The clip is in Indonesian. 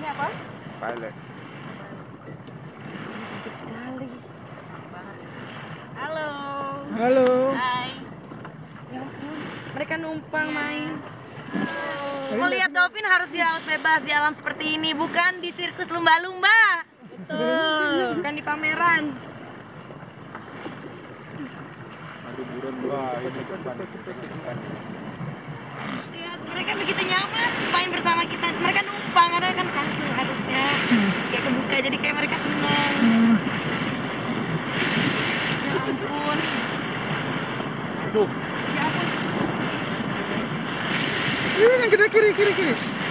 Namanya apa? Pilot. Cantik sekali. Halo. Halo. Hai. Ya ampun, mereka numpang main. Mau lihat dolphin harus di laut bebas, di alam seperti ini, bukan di sirkus lumba-lumba. Betul. Bukan di pameran. Aduh buron. Wah, ini kan Lihat, mereka begitu nyaman main bersama kita. Mereka numpang, ada kan satu harusnya kayak kebuka, jadi kayak mereka senang. Ya ampun. Aduh. Ya ampun. Ini yang kiri.